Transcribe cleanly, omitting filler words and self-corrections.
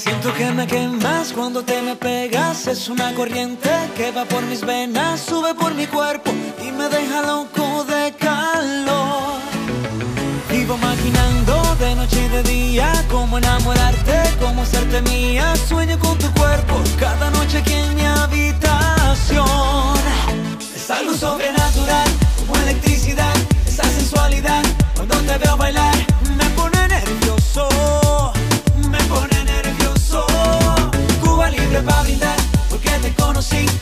Siento que me quemas cuando te me pegas. Es una corriente que va por mis venas, sube por mi cuerpo y me deja loco de calor. Vivo maquinando de noche y de día cómo enamorarte, cómo hacerte mía. Sueño con tu cuerpo cada noche aquí en mi habitación. Es algo sobrenatural, como electricidad, esa sensualidad. Cuando te veo bailar me pone nervioso, me pone nervioso. Cuba libre pa' brindar, porque te conocí